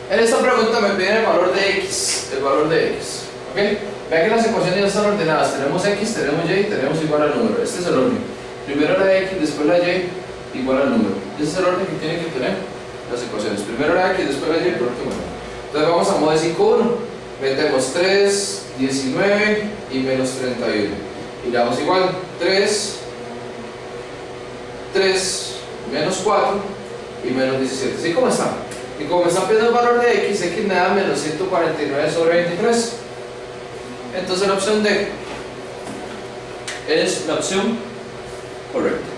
En esta pregunta me piden el valor de x, ¿ok? Vean que las ecuaciones ya están ordenadas, tenemos x, tenemos y, tenemos igual al número, este es el orden. Primero la x, después la y, igual al número. Ese es el orden que tienen que tener las ecuaciones, primero la x, después la y, por último. Entonces vamos a modo 5, 1, metemos 3, 19 y menos 31. Y le damos igual, 3, menos 4 y menos 17. ¿Sí? ¿Cómo está? Y como me están pidiendo el valor de x me da menos 149 sobre 23. Entonces la opción D es la opción correcta.